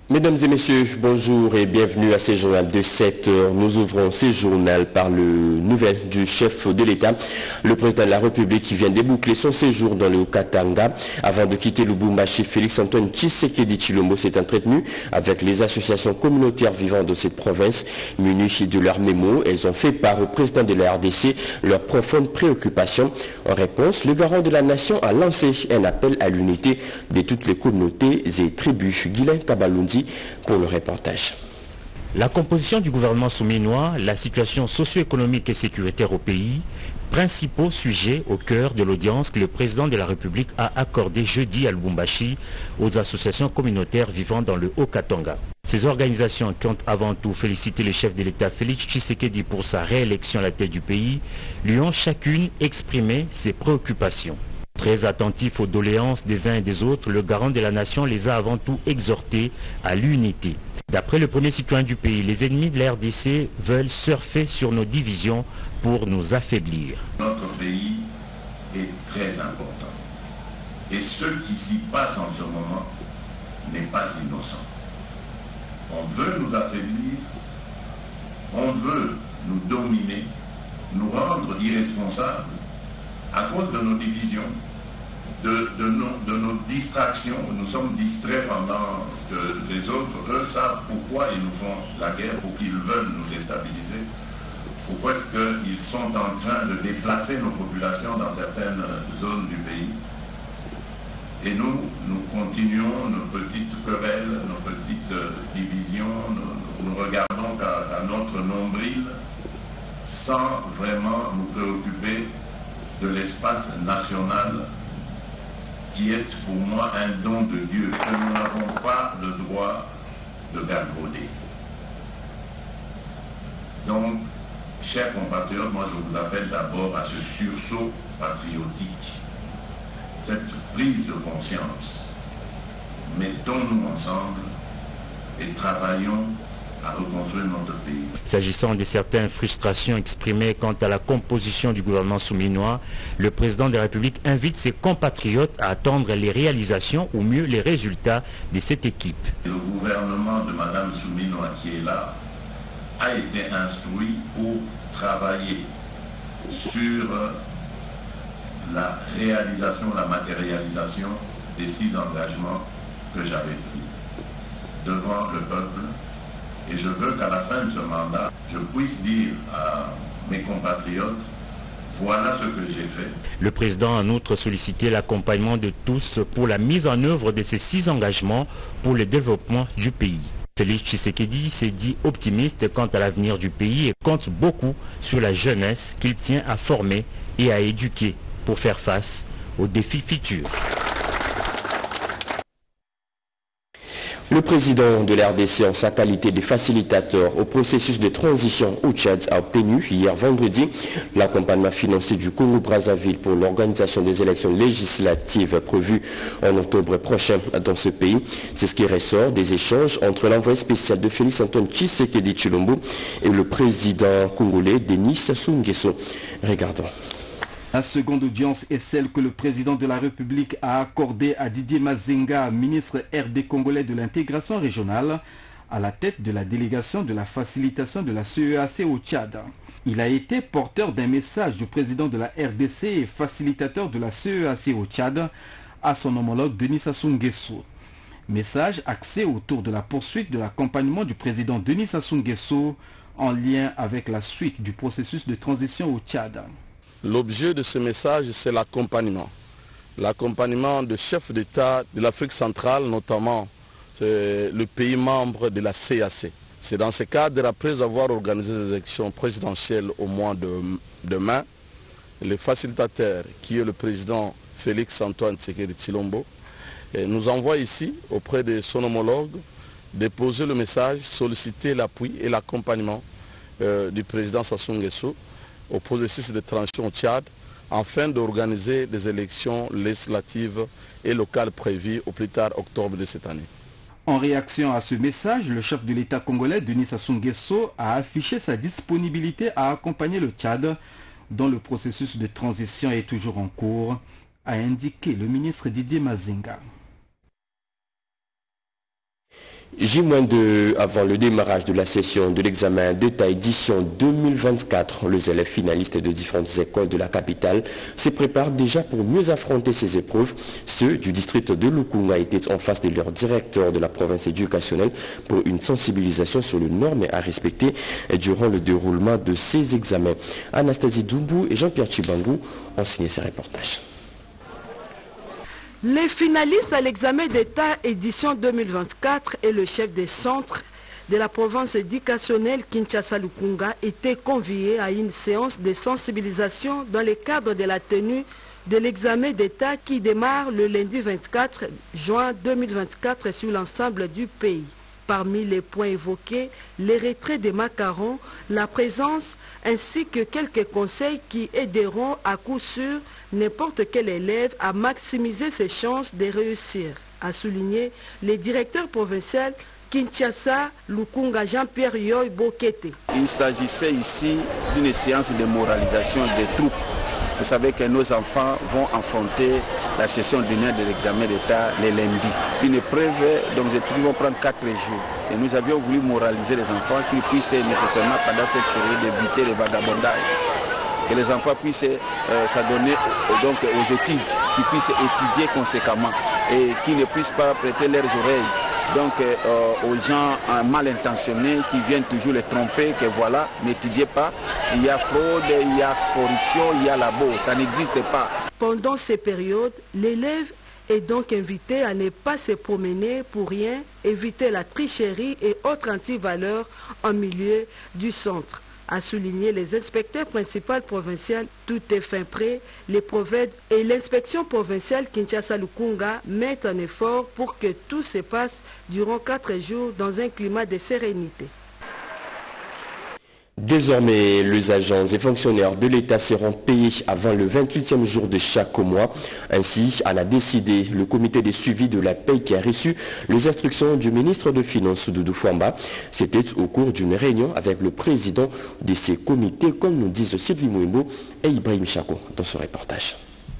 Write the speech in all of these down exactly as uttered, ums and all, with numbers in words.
Mesdames et messieurs, bonjour et bienvenue à ce journal de sept heures. Nous ouvrons ce journal par le nouvelle du chef de l'État, le président de la République qui vient déboucler son séjour dans le Haut-Katanga. Avant de quitter Lubumbashi, Félix-Antoine Tshisekedi Tshilombo s'est entretenu avec les associations communautaires vivant de cette province. Munis de leurs mémos, elles ont fait part au président de la R D C leurs profondes préoccupations. En réponse, le garant de la nation a lancé un appel à l'unité de toutes les communautés et tribus. Guylain Kabalundi pour le reportage. La composition du gouvernement souminois, la situation socio-économique et sécuritaire au pays, principaux sujets au cœur de l'audience que le président de la République a accordé jeudi à Lubumbashi aux associations communautaires vivant dans le Haut-Katanga. Ces organisations qui ont avant tout félicité le chef de l'État Félix Tshisekedi pour sa réélection à la tête du pays, lui ont chacune exprimé ses préoccupations. Très attentif aux doléances des uns et des autres, le garant de la nation les a avant tout exhortés à l'unité. D'après le premier citoyen du pays, les ennemis de la R D C veulent surfer sur nos divisions pour nous affaiblir. Notre pays est très important. Et ce qui s'y passe en ce moment n'est pas innocent. On veut nous affaiblir, on veut nous dominer, nous rendre irresponsables à cause de nos divisions, de, de, nos, de nos distractions. Nous sommes distraits pendant que les autres, eux, savent pourquoi ils nous font la guerre, pour qu'ils veulent nous déstabiliser. Pourquoi est-ce qu'ils sont en train de déplacer nos populations dans certaines zones du pays. Et nous, nous continuons nos petites querelles, nos petites divisions, nous, nous regardons qu'à notre nombril sans vraiment nous préoccuper de l'espace national qui est pour moi un don de Dieu que nous n'avons pas le droit de galvauder. Donc, chers compatriotes, moi je vous appelle d'abord à ce sursaut patriotique, cette prise de conscience. Mettons-nous ensemble et travaillons à reconstruire notre pays. S'agissant de certaines frustrations exprimées quant à la composition du gouvernement souminois, le président de la République invite ses compatriotes à attendre les réalisations ou mieux les résultats de cette équipe. Le gouvernement de Mme Souminois qui est là a été instruit pour travailler sur la réalisation, la matérialisation des six engagements que j'avais pris devant le peuple. Et je veux qu'à la fin de ce mandat, je puisse dire à mes compatriotes, voilà ce que j'ai fait. Le président a en outre sollicité l'accompagnement de tous pour la mise en œuvre de ces six engagements pour le développement du pays. Félix Tshisekedi s'est dit optimiste quant à l'avenir du pays et compte beaucoup sur la jeunesse qu'il tient à former et à éduquer pour faire face aux défis futurs. Le président de la R D C, en sa qualité de facilitateur au processus de transition au Tchad, a obtenu hier vendredi l'accompagnement financier du Congo-Brazzaville pour l'organisation des élections législatives prévues en octobre prochain dans ce pays. C'est ce qui ressort des échanges entre l'envoyé spécial de Félix-Antoine Tshisekedi Tshilombo et le président congolais Denis Sassou Nguesso. Regardons. La seconde audience est celle que le président de la République a accordée à Didier Mazenga, ministre R D congolais de l'intégration régionale, à la tête de la délégation de la facilitation de la C E A C au Tchad. Il a été porteur d'un message du président de la R D C et facilitateur de la C E A C au Tchad à son homologue Denis Sassou Nguesso. Message axé autour de la poursuite de l'accompagnement du président Denis Sassou Nguesso en lien avec la suite du processus de transition au Tchad. L'objet de ce message, c'est l'accompagnement. L'accompagnement de chefs d'État de l'Afrique centrale, notamment le pays membre de la C E A C. C'est dans ce cadre, après avoir organisé les élections présidentielles au mois de, de mai, le facilitateur, qui est le président Félix-Antoine Tshisekedi Tshilombo, nous envoie ici, auprès de son homologue, déposer le message, solliciter l'appui et l'accompagnement euh, du président Sassou Nguesso au processus de transition au Tchad afin d'organiser des élections législatives et locales prévues au plus tard octobre de cette année. En réaction à ce message, le chef de l'État congolais, Denis Sassou Nguesso, a affiché sa disponibilité à accompagner le Tchad dont le processus de transition est toujours en cours, a indiqué le ministre Didier Mazenga. J deux avant le démarrage de la session de l'examen d'État édition deux mille vingt-quatre, les élèves finalistes de différentes écoles de la capitale se préparent déjà pour mieux affronter ces épreuves. Ceux du district de Lukunga étaient en face de leur directeur de la province éducationnelle pour une sensibilisation sur les normes à respecter durant le déroulement de ces examens. Anastasie Doumbou et Jean-Pierre Chibangou ont signé ces reportages. Les finalistes à l'examen d'État édition deux mille vingt-quatre et le chef des centres de la province éducationnelle Kinshasa-Lukunga étaient conviés à une séance de sensibilisation dans le cadre de la tenue de l'examen d'État qui démarre le lundi vingt-quatre juin deux mille vingt-quatre sur l'ensemble du pays. Parmi les points évoqués, les retraits des macarons, la présence ainsi que quelques conseils qui aideront à coup sûr n'importe quel élève à maximiser ses chances de réussir, a souligné le directeur provincial Kinshasa Lukunga Jean-Pierre Yoy Bokete. Il s'agissait ici d'une séance de moralisation des troupes. Vous savez que nos enfants vont affronter la session d'honneur de l'examen d'État les lundis. Une épreuve dont les étudiants vont prendre quatre jours. Et nous avions voulu moraliser les enfants qu'ils puissent nécessairement pendant cette période éviter le vagabondage. Que les enfants puissent euh, s'adonner donc, aux études, qu'ils puissent étudier conséquemment et qu'ils ne puissent pas prêter leurs oreilles donc, euh, aux gens mal intentionnés qui viennent toujours les tromper, que voilà, n'étudiez pas, il y a fraude, il y a corruption, il y a labo, ça n'existe pas. Pendant ces périodes, l'élève est donc invité à ne pas se promener pour rien, éviter la tricherie et autres antivaleurs en milieu du centre. A souligné les inspecteurs principaux provinciaux, tout est fin prêt, les prophètes et l'inspection provinciale Kinshasa-Lukunga mettent un effort pour que tout se passe durant quatre jours dans un climat de sérénité. Désormais, les agents et fonctionnaires de l'État seront payés avant le vingt-huitième jour de chaque mois. Ainsi, en a décidé le comité de suivi de la paie qui a reçu les instructions du ministre de Finances Doudou Fwamba. C'était au cours d'une réunion avec le président de ces comités, comme nous disent Sylvie Mouimbo et Ibrahim Chako dans ce reportage.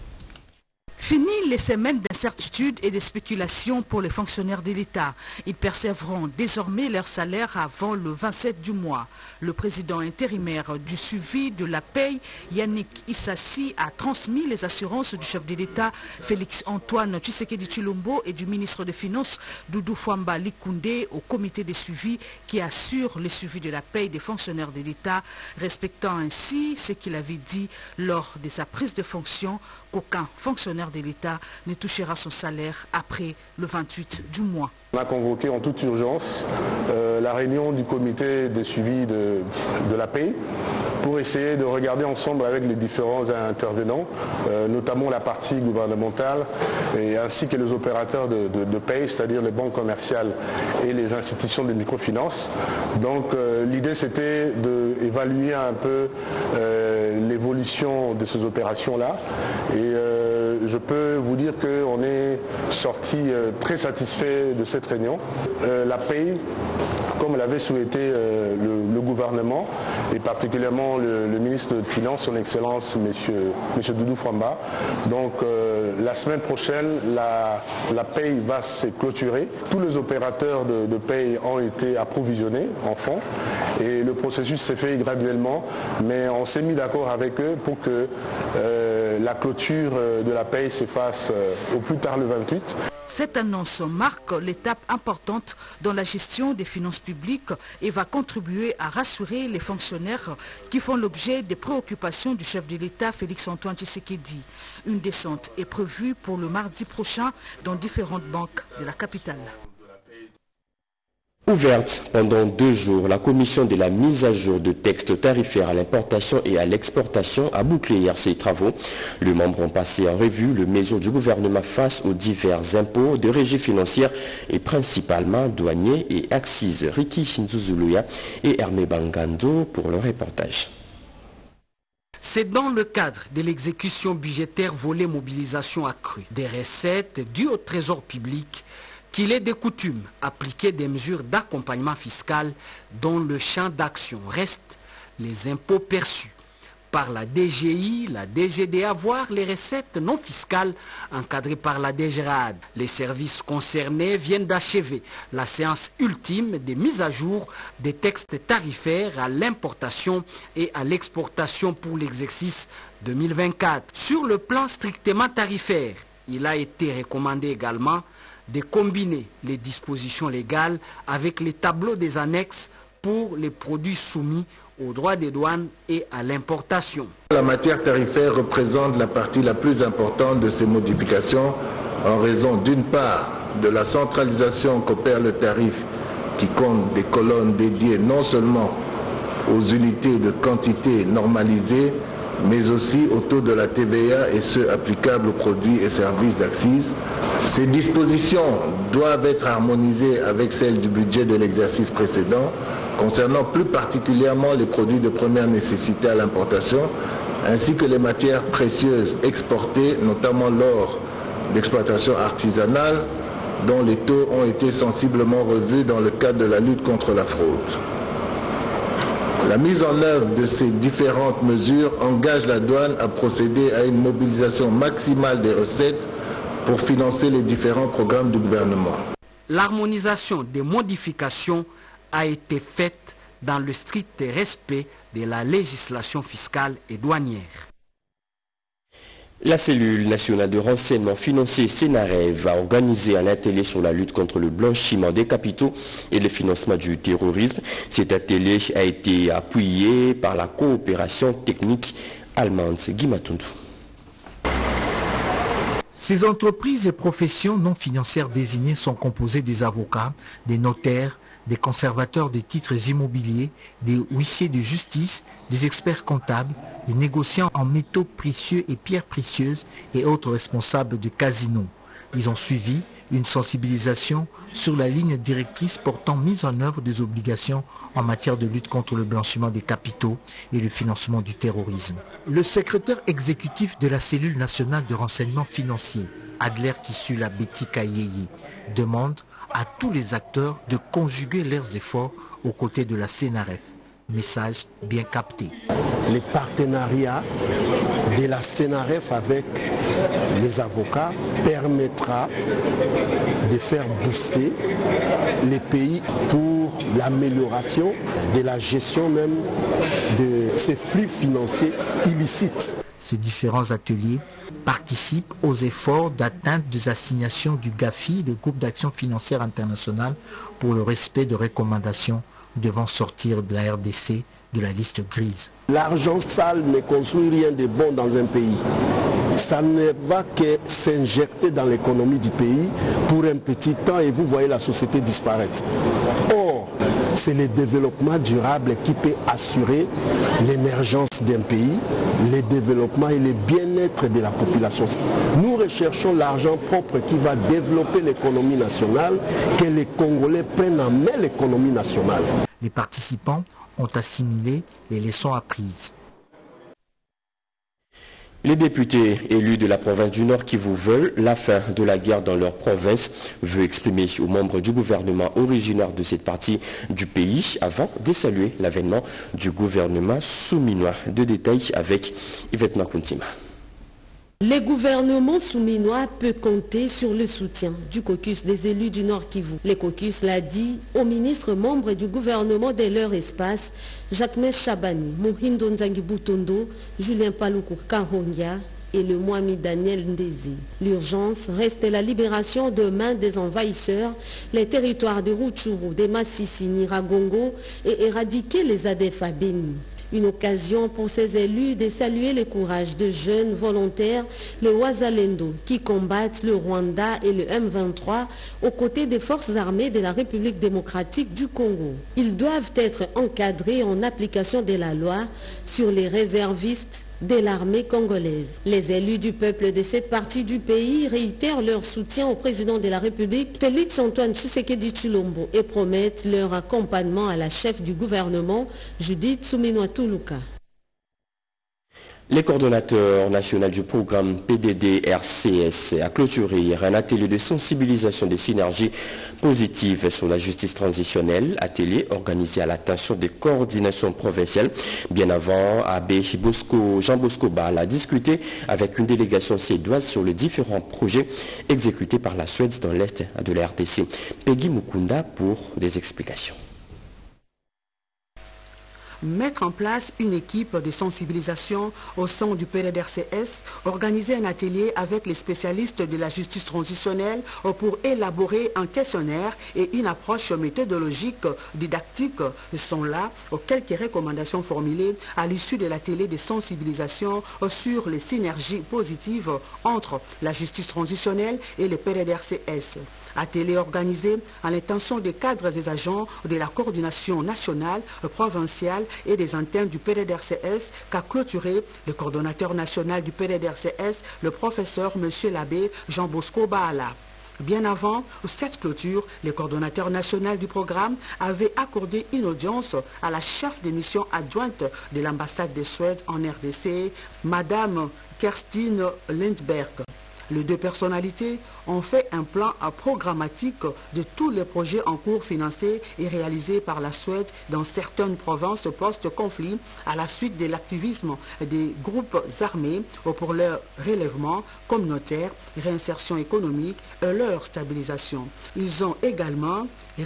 Fini les semaines d'incertitude et de spéculation pour les fonctionnaires de l'État. Ils percevront désormais leur salaire avant le vingt-sept du mois. Le président intérimaire du suivi de la paie, Yannick Issassi, a transmis les assurances du chef de l'État, Félix-Antoine Tshisekedi Tshilombo, et du ministre des Finances, Doudou Fwamba Likunde, au comité de suivi qui assure le suivi de la paie des fonctionnaires de l'État, respectant ainsi ce qu'il avait dit lors de sa prise de fonction, qu'aucun fonctionnaire de l'État ne touchera son salaire après le vingt-huit du mois. On a convoqué en toute urgence euh, la réunion du comité de suivi de, de la paie pour essayer de regarder ensemble avec les différents intervenants, euh, notamment la partie gouvernementale et ainsi que les opérateurs de, de, de paie, c'est-à-dire les banques commerciales et les institutions de microfinance. Donc euh, l'idée c'était d'évaluer un peu euh, l'évolution de ces opérations-là et euh, je peux vous dire qu'on est sorti euh, très satisfait de cette réunion. Euh, la paie, comme l'avait souhaité euh, le, le gouvernement et particulièrement le, le ministre des Finances, son Excellence, Monsieur, Monsieur Doudou Fwamba. Donc euh, la semaine prochaine, la, la paie va se clôturer. Tous les opérateurs de, de paie ont été approvisionnés en fonds et le processus s'est fait graduellement, mais on s'est mis d'accord avec eux pour que euh, la clôture de la paie se fasse euh, au plus tard le vingt-huit. Cette annonce marque l'étape importante dans la gestion des finances publiques et va contribuer à rassurer les fonctionnaires qui font l'objet des préoccupations du chef de l'État, Félix-Antoine Tshisekedi. Une descente est prévue pour le mardi prochain dans différentes banques de la capitale. Ouverte pendant deux jours, la commission de la mise à jour de textes tarifaires à l'importation et à l'exportation a bouclé hier ses travaux. Les membres ont passé en revue les mesures du gouvernement face aux divers impôts de régie financière et principalement douaniers et accises. Riki Nzuzuluya et Hermé Bangando pour le reportage. C'est dans le cadre de l'exécution budgétaire volet mobilisation accrue des recettes dues au trésor public qu'il est de coutume appliquer des mesures d'accompagnement fiscal dont le champ d'action reste les impôts perçus. par la D G I, la D G D A, voire les recettes non fiscales encadrées par la D G R A D. Les services concernés viennent d'achever la séance ultime des mises à jour des textes tarifaires à l'importation et à l'exportation pour l'exercice deux mille vingt-quatre. Sur le plan strictement tarifaire, il a été recommandé également de combiner les dispositions légales avec les tableaux des annexes pour les produits soumis aux droits des douanes et à l'importation. La matière tarifaire représente la partie la plus importante de ces modifications en raison d'une part de la centralisation qu'opère le tarif qui compte des colonnes dédiées non seulement aux unités de quantité normalisées mais aussi au taux de la T V A et ceux applicables aux produits et services d'Axis. Ces dispositions doivent être harmonisées avec celles du budget de l'exercice précédent concernant plus particulièrement les produits de première nécessité à l'importation, ainsi que les matières précieuses exportées, notamment l'or d'exploitation artisanale, dont les taux ont été sensiblement revus dans le cadre de la lutte contre la fraude. La mise en œuvre de ces différentes mesures engage la douane à procéder à une mobilisation maximale des recettes pour financer les différents programmes du gouvernement. L'harmonisation des modifications a été faite dans le strict respect de la législation fiscale et douanière. La cellule nationale de renseignement financier Sénarev a organisé un atelier sur la lutte contre le blanchiment des capitaux et le financement du terrorisme. Cet atelier a été appuyé par la coopération technique allemande. Guy Matundu. Ces entreprises et professions non financières désignées sont composées des avocats, des notaires, des conservateurs de titres immobiliers, des huissiers de justice, des experts comptables, des négociants en métaux précieux et pierres précieuses et autres responsables de casinos. Ils ont suivi une sensibilisation sur la ligne directrice portant mise en œuvre des obligations en matière de lutte contre le blanchiment des capitaux et le financement du terrorisme. Le secrétaire exécutif de la cellule nationale de renseignement financier, Adler Kissula Betty Kayeyi, demande à tous les acteurs de conjuguer leurs efforts aux côtés de la Sénaref. Message bien capté. Les partenariats de la Sénaref avec les avocats permettra de faire booster les pays pour l'amélioration de la gestion même de ces flux financiers illicites. Ces différents ateliers participent aux efforts d'atteinte des assignations du GAFI, le groupe d'action financière internationale, pour le respect de recommandations devant sortir de la R D C de la liste grise. L'argent sale ne construit rien de bon dans un pays. Ça ne va que s'injecter dans l'économie du pays pour un petit temps et vous voyez la société disparaître. Or, c'est le développement durable qui peut assurer l'émergence d'un pays, le développement et le bien-être de la population. Nous recherchons l'argent propre qui va développer l'économie nationale, que les Congolais prennent en main l'économie nationale. Les participants ont assimilé les leçons apprises. Les députés élus de la province du Nord Kivu veulent la fin de la guerre dans leur province, veut exprimer aux membres du gouvernement originaire de cette partie du pays avant de saluer l'avènement du gouvernement souminois. De détails avec Yvette Makuntima. Le gouvernement souminois peut compter sur le soutien du caucus des élus du Nord Kivu. Le caucus l'a dit au ministre membre du gouvernement de leur espace, Jacques Chabani, Mohindo Nzangi Butondo, Julien Paluku Kahongia et le Mwami Daniel Ndezi. L'urgence reste la libération de main des envahisseurs, les territoires de Rutshuru, de Massissi, Niragongo et éradiquer les A D F à Beni. Une occasion pour ces élus de saluer le courage de jeunes volontaires, les Wazalendo, qui combattent le Rwanda et le M vingt-trois aux côtés des forces armées de la République démocratique du Congo. Ils doivent être encadrés en application de la loi sur les réservistes de l'armée congolaise. Les élus du peuple de cette partie du pays réitèrent leur soutien au président de la République, Félix Antoine Tshisekedi Tshilombo, et promettent leur accompagnement à la chef du gouvernement, Judith Suminwa Tuluka. Les coordonnateurs nationaux du programme P D D R C S a clôturé un atelier de sensibilisation des synergies positives sur la justice transitionnelle, atelier organisé à l'attention des coordinations provinciales. Bien avant, Abbé Bosco, Jean Bosco Bal a discuté avec une délégation suédoise sur les différents projets exécutés par la Suède dans l'Est de la R D C. Peggy Mukunda pour des explications. Mettre en place une équipe de sensibilisation au sein du P D D R C S, organiser un atelier avec les spécialistes de la justice transitionnelle pour élaborer un questionnaire et une approche méthodologique didactique sont là quelques recommandations formulées à l'issue de l'atelier de sensibilisation sur les synergies positives entre la justice transitionnelle et le P D D R C S. Atelier organisé à l'intention des cadres et agents de la coordination nationale, provinciale et des antennes du P D D R C S qu'a clôturé le coordonnateur national du P D D R C S, le professeur M. l'abbé Jean Bosco Bala. Bien avant cette clôture, le coordonnateur national du programme avait accordé une audience à la chef de mission adjointe de l'ambassade de Suède en R D C, Madame Kerstin Lindberg. Les deux personnalités ont fait un plan programmatique de tous les projets en cours financés et réalisés par la Suède dans certaines provinces post-conflit à la suite de l'activisme des groupes armés pour leur relèvement communautaire, réinsertion économique et leur stabilisation. Ils ont également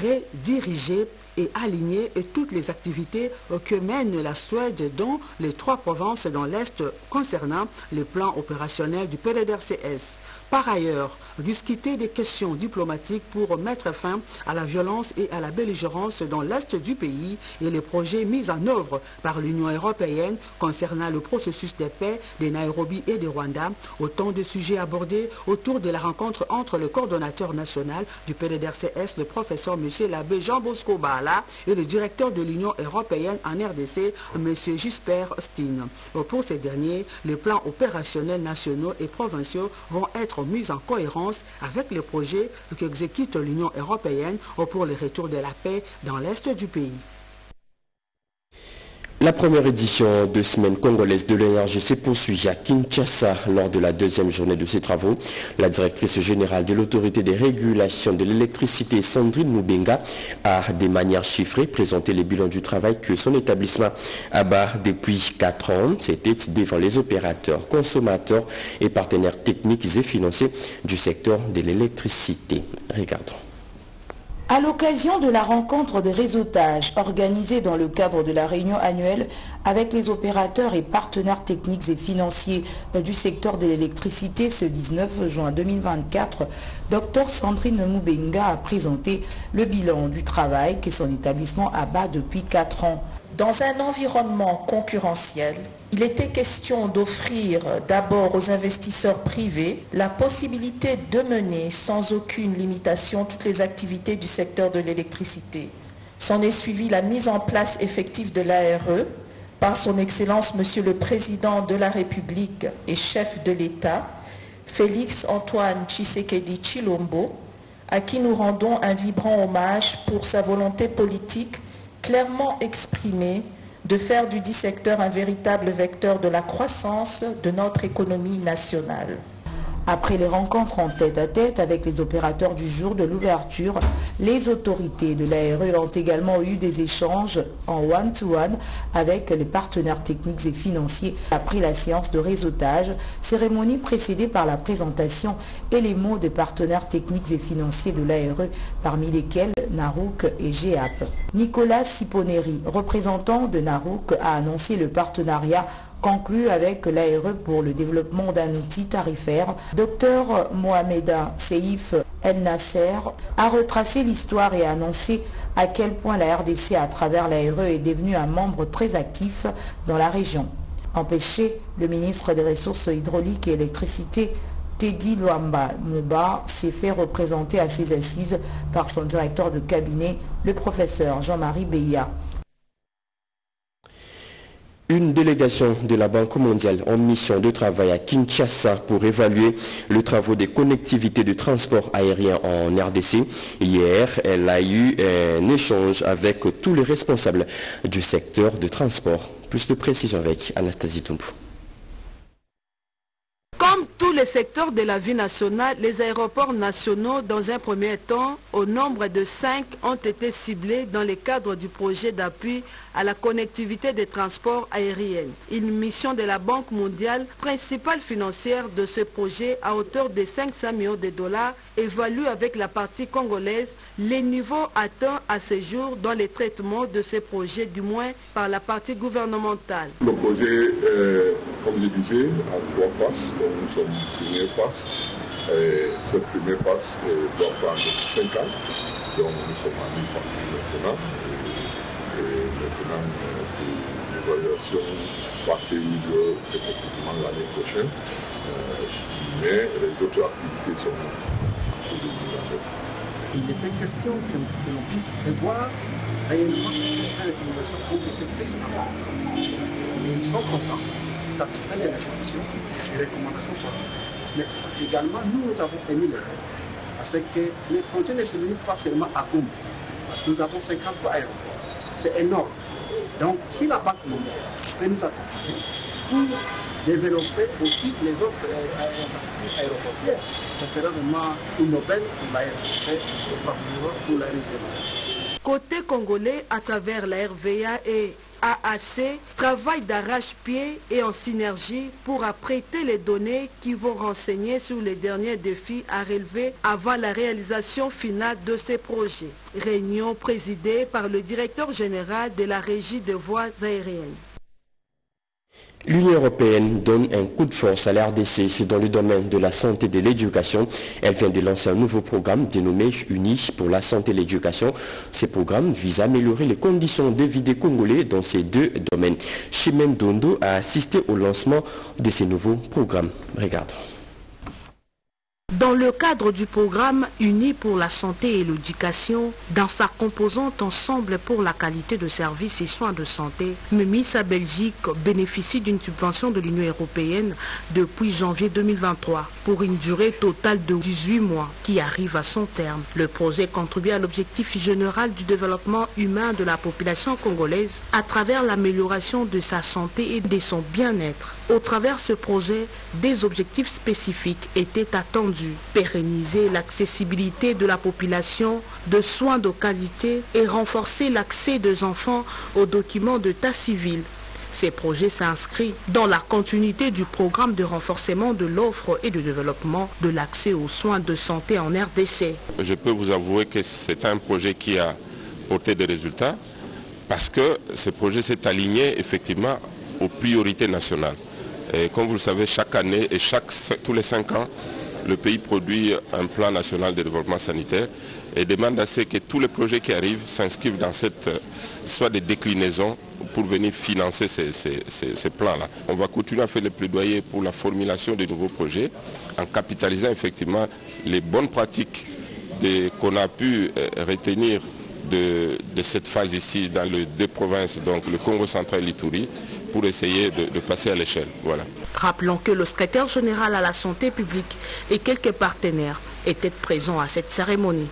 redirigé et aligné toutes les activités que mène la Suède dans les trois provinces dans l'Est concernant le plan opérationnel du P D D R C S. Par ailleurs, discuter des questions diplomatiques pour mettre fin à la violence et à la belligérance dans l'Est du pays et les projets mis en œuvre par l'Union européenne concernant le processus de paix de Nairobi et de Rwanda, autant de sujets abordés autour de la rencontre entre le coordonnateur national du P D D R C S, le professeur M. l'abbé Jean Bosco Bala, et le directeur de l'Union européenne en R D C, M. Gisper Steen. Pour ces derniers, les plans opérationnels nationaux et provinciaux vont être mis en cohérence avec les projets qu'exécute l'Union européenne pour le retour de la paix dans l'Est du pays. La première édition de Semaine congolaise de l'énergie s'est poursuivie à Kinshasa lors de la deuxième journée de ses travaux. La directrice générale de l'autorité des régulations de l'électricité, Sandrine Moubenga, a de manière chiffrée présenté les bilans du travail que son établissement abat depuis quatre ans. C'était devant les opérateurs, consommateurs et partenaires techniques et financiers du secteur de l'électricité. Regardons. À l'occasion de la rencontre de réseautage organisée dans le cadre de la réunion annuelle avec les opérateurs et partenaires techniques et financiers du secteur de l'électricité ce dix-neuf juin deux mille vingt-quatre, Dr Sandrine Moubenga a présenté le bilan du travail que son établissement abat depuis quatre ans. Dans un environnement concurrentiel, il était question d'offrir d'abord aux investisseurs privés la possibilité de mener sans aucune limitation toutes les activités du secteur de l'électricité. S'en est suivi la mise en place effective de l'A R E par son Excellence Monsieur le Président de la République et chef de l'État, Félix Antoine Tshisekedi Tshilombo, à qui nous rendons un vibrant hommage pour sa volonté politique clairement exprimée de faire du dit secteur un véritable vecteur de la croissance de notre économie nationale. Après les rencontres en tête-à-tête avec les opérateurs du jour de l'ouverture, les autorités de l'A R E ont également eu des échanges en one-to-one avec les partenaires techniques et financiers après la séance de réseautage, cérémonie précédée par la présentation et les mots des partenaires techniques et financiers de l'A R E, parmi lesquels Narouk et G A P. Nicolas Siponeri, représentant de Narouk, a annoncé le partenariat conclu avec l'A R E pour le développement d'un outil tarifaire. Docteur Mohameda Seif El Nasser a retracé l'histoire et a annoncé à quel point la R D C à travers l'A R E est devenu un membre très actif dans la région. Empêché, le ministre des Ressources hydrauliques et électricité Teddy Luamba Mouba s'est fait représenter à ses assises par son directeur de cabinet, le professeur Jean-Marie Beya. Une délégation de la Banque mondiale en mission de travail à Kinshasa pour évaluer le travaux des connectivités de transport aérien en R D C. Hier, elle a eu un échange avec tous les responsables du secteur de transport. Plus de précision avec Anastasie Toumpou. les secteurs de la vie nationale, les aéroports nationaux, dans un premier temps, au nombre de cinq, ont été ciblés dans le cadre du projet d'appui à la connectivité des transports aériens. Une mission de la Banque mondiale, principale financière de ce projet à hauteur de cinq cents millions de dollars, évalue avec la partie congolaise les niveaux atteints à ce jour dans le traitement de ce projet, du moins par la partie gouvernementale. Le projet, euh, comme je disais, a trois passes, donc nous sommes sur une passe. Et cette première passe euh, doit prendre cinq ans, donc nous sommes en une partie maintenant. Et, et maintenant, euh, c'est une évaluation passée au milieu effectivement l'année prochaine. Euh, mais les autres activités sont en deux mille vingt-neuf. Il était question que, que l'on puisse prévoir réellement certaines recommandations qui ont été prises en compte. Mais ils sont contents, satisfaits des recommandations, des recommandations fortes. Mais également, nous, nous avons émis les règles. Parce que les projets ne se limitent pas seulement à Goma. Parce que nous avons cinquante-trois aéroports. C'est énorme. Donc, si la Banque mondiale peut nous accompagner pour développer aussi les autres infrastructures aéroportières, ça sera vraiment une aubaine pour l'aéroport et pour la région. Côté congolais, à travers la R V A et A A C, travaille d'arrache-pied et en synergie pour apprêter les données qui vont renseigner sur les derniers défis à relever avant la réalisation finale de ces projets. Réunion présidée par le directeur général de la Régie des voies aériennes. L'Union européenne donne un coup de force à la R D C dans le domaine de la santé et de l'éducation. Elle vient de lancer un nouveau programme dénommé Unis pour la santé et l'éducation. Ce programme vise à améliorer les conditions de vie des Congolais dans ces deux domaines. Chimène Dondo a assisté au lancement de ces nouveaux programmes. Regarde. Dans le cadre du programme Unis pour la santé et l'éducation, dans sa composante Ensemble pour la qualité de services et soins de santé, MEMISA Belgique bénéficie d'une subvention de l'Union européenne depuis janvier deux mille vingt-trois pour une durée totale de dix-huit mois qui arrive à son terme. Le projet contribue à l'objectif général du développement humain de la population congolaise à travers l'amélioration de sa santé et de son bien-être. Au travers de ce projet, des objectifs spécifiques étaient attendus. Pérenniser l'accessibilité de la population de soins de qualité et renforcer l'accès des enfants aux documents d'état civil. Ces projets s'inscrivent dans la continuité du programme de renforcement de l'offre et de développement de l'accès aux soins de santé en R D C. Je peux vous avouer que c'est un projet qui a porté des résultats parce que ce projet s'est aligné effectivement aux priorités nationales. Et comme vous le savez, chaque année et chaque, tous les cinq ans, le pays produit un plan national de développement sanitaire et demande à ce que tous les projets qui arrivent s'inscrivent dans cette, soit des déclinaisons pour venir financer ces, ces, ces, ces plans-là. On va continuer à faire le plaidoyer pour la formulation de nouveaux projets en capitalisant effectivement les bonnes pratiques qu'on a pu retenir de, de cette phase ici dans les deux provinces, donc le Congo central et l'Ituri, pour essayer de, de passer à l'échelle. Voilà. Rappelons que le secrétaire général à la santé publique et quelques partenaires étaient présents à cette cérémonie.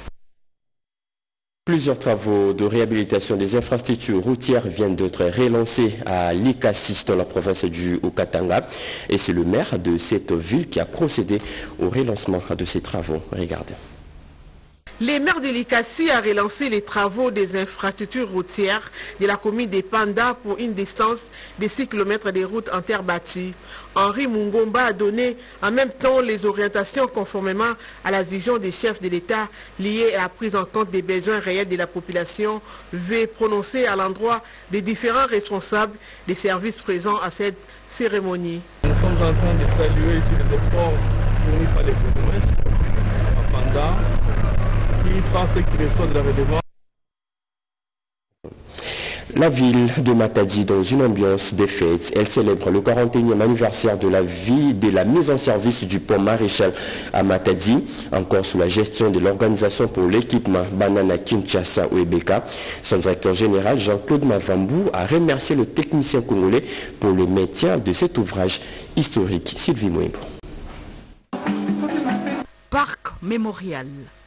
Plusieurs travaux de réhabilitation des infrastructures routières viennent d'être relancés à Likasi dans la province du Haut-Katanga. Et c'est le maire de cette ville qui a procédé au relancement de ces travaux. Regardez. Les maires de Likasi a relancé les travaux des infrastructures routières de la commune de Panda pour une distance de six kilomètres de routes en terre battue. Henri Mungomba a donné en même temps les orientations conformément à la vision des chefs de l'État liée à la prise en compte des besoins réels de la population, veut prononcer à l'endroit des différents responsables des services présents à cette cérémonie. Nous sommes en train de saluer ici les efforts fournis par les communes à Panda, qui prend ce qui reçoit de la redevance. La ville de Matadi, dans une ambiance de fête, elle célèbre le quarante et unième anniversaire de la vie de la mise en service du pont Maréchal à Matadi, encore sous la gestion de l'organisation pour l'équipement Banana Kinshasa Ouebeka. Son directeur général, Jean-Claude Mavambou, a remercié le technicien congolais pour le maintien de cet ouvrage historique. Sylvie Mouimbo. Parc mémorial.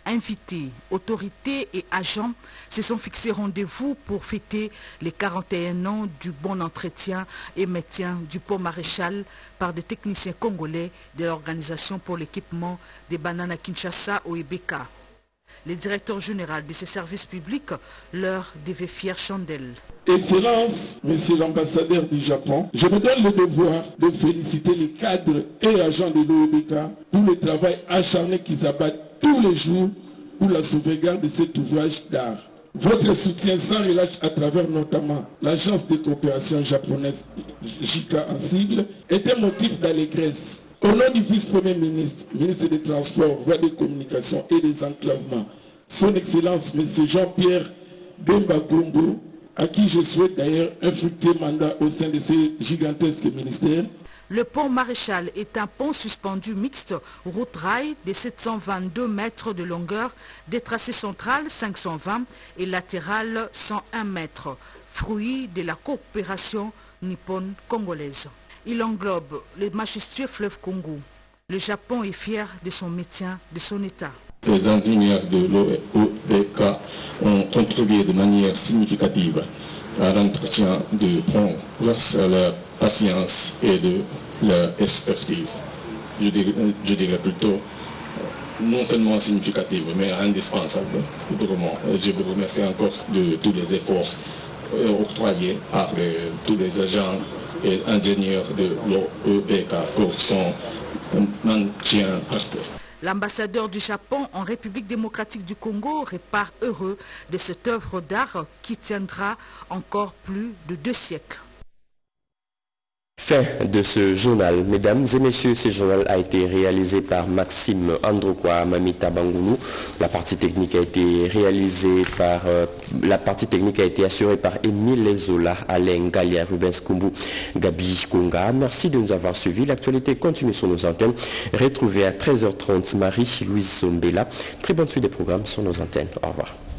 Invités, autorités et agents se sont fixés rendez-vous pour fêter les quarante et un ans du bon entretien et maintien du pont Maréchal par des techniciens congolais de l'Organisation pour l'équipement des bananes à Kinshasa au E B K. Le directeur général de ces services publics leur devait fière chandelle. Excellence, Monsieur l'ambassadeur du Japon, je me donne le devoir de féliciter les cadres et agents de l'O E B K pour le travail acharné qu'ils abattent tous les jours pour la sauvegarde de cet ouvrage d'art. Votre soutien sans relâche à travers notamment l'agence de coopération japonaise J K en sigle est un motif d'allégresse. Au nom du vice-premier ministre, ministre des Transports, Voies de Communication et des Enclavements, son Excellence M. Jean-Pierre Bemba Gombo, à qui je souhaite d'ailleurs un fructueux mandat au sein de ces gigantesques ministères. Le pont Maréchal est un pont suspendu mixte route-rail de sept cent vingt-deux mètres de longueur, des tracés central cinq cent vingt et latéral cent un mètres, fruit de la coopération nippon-congolaise. Il englobe le majestueux fleuve Congo. Le Japon est fier de son maintien, de son état. Les ingénieurs de l'O E B K ont contribué de manière significative à l'entretien du pont grâce à leur patience et de leur expertise. Je dirais, je dirais plutôt non seulement significative, mais indispensable. Je vous remercie encore de tous les efforts octroyés par les, tous les agents et ingénieurs de l'O E B K pour son maintien parfait. L'ambassadeur du Japon en République démocratique du Congo repart heureux de cette œuvre d'art qui tiendra encore plus de deux siècles. Fin de ce journal. Mesdames et messieurs, ce journal a été réalisé par Maxime Androkwa Mamita Bangoulou. La partie technique a été réalisée par euh, la partie technique a été assurée par Émile Lezola, Alain Galia, Rubens Kumbu, Gabi Konga. Merci de nous avoir suivis. L'actualité continue sur nos antennes. Retrouvez à treize heures trente Marie-Louise Zombela. Très bonne suite des programmes sur nos antennes. Au revoir.